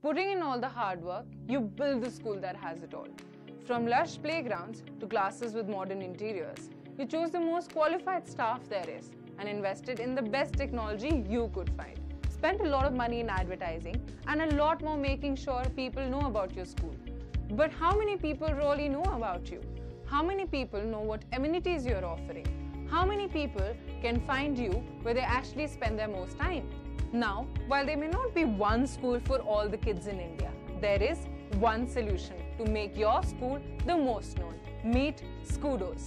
Putting in all the hard work, you build the school that has it all. From lush playgrounds to classes with modern interiors, you chose the most qualified staff there is and invested in the best technology you could find. Spent a lot of money in advertising and a lot more making sure people know about your school. But how many people really know about you? How many people know what amenities you're offering? How many people can find you where they actually spend their most time? Now, while there may not be one school for all the kids in India, there is one solution to make your school the most known. Meet Scoodos.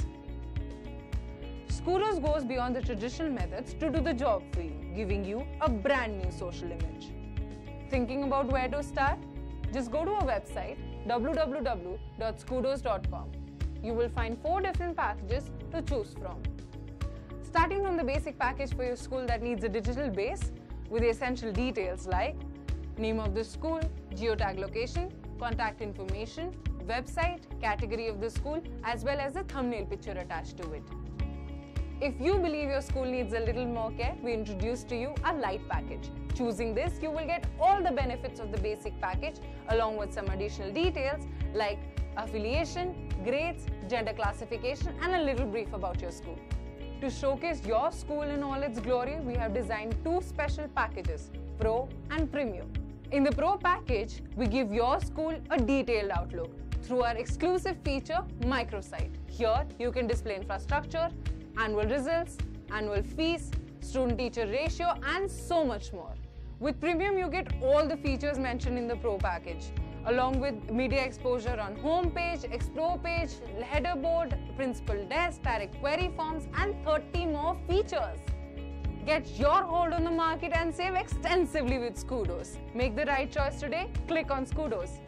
Scoodos goes beyond the traditional methods to do the job for you, giving you a brand new social image. Thinking about where to start? Just go to our website www.scoodos.com. You will find 4 different packages to choose from. Starting from the basic package for your school that needs a digital base with the essential details like name of the school, geotag location, contact information, website, category of the school, as well as a thumbnail picture attached to it. If you believe your school needs a little more care, we introduce to you a light package. Choosing this, you will get all the benefits of the basic package along with some additional details like affiliation, grades, gender classification, and a little brief about your school. To showcase your school in all its glory, we have designed 2 special packages, Pro and Premium. In the Pro package, we give your school a detailed outlook through our exclusive feature, Microsite. Here, you can display infrastructure, annual results, annual fees, student-teacher ratio, and so much more. With Premium, you get all the features mentioned in the Pro package, along with media exposure on home page, explore page, header board, principal desk, direct query forms, and 30 more features. Get your hold on the market and save extensively with Scoodos. Make the right choice today. Click on Scoodos.